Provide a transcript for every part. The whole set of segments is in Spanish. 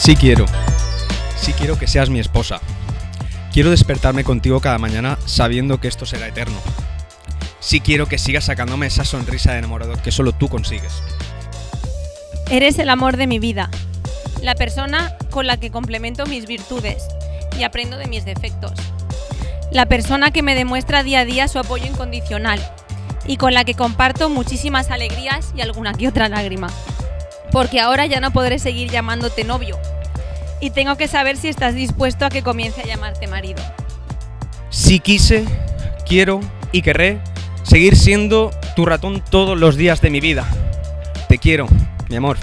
Sí quiero que seas mi esposa. Quiero despertarme contigo cada mañana sabiendo que esto será eterno. Sí quiero que sigas sacándome esa sonrisa de enamorado que solo tú consigues. Eres el amor de mi vida, la persona con la que complemento mis virtudes y aprendo de mis defectos. La persona que me demuestra día a día su apoyo incondicional y con la que comparto muchísimas alegrías y alguna que otra lágrima. Porque ahora ya no podré seguir llamándote novio y tengo que saber si estás dispuesto a que comience a llamarte marido. Sí quise, quiero y querré seguir siendo tu ratón todos los días de mi vida. Te quiero, mi amor.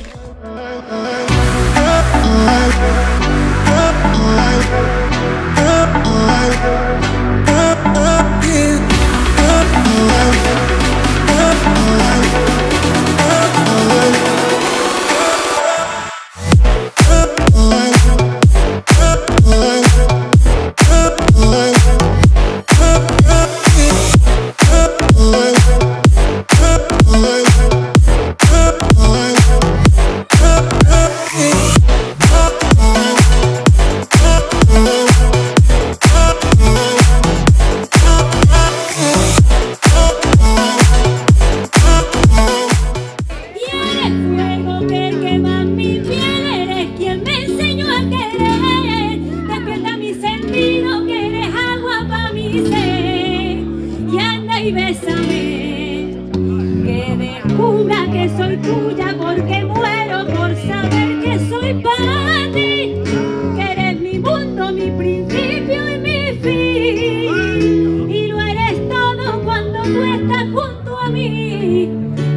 Y bésame, que descubra que soy tuya, porque muero por saber que soy para ti, que eres mi mundo, mi principio y mi fin, y lo eres todo cuando tú estás junto a mí.